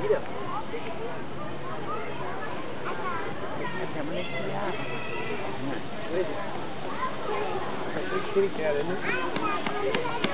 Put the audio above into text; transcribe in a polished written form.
Cheetah. What is it? It's a kitty cat, isn't it?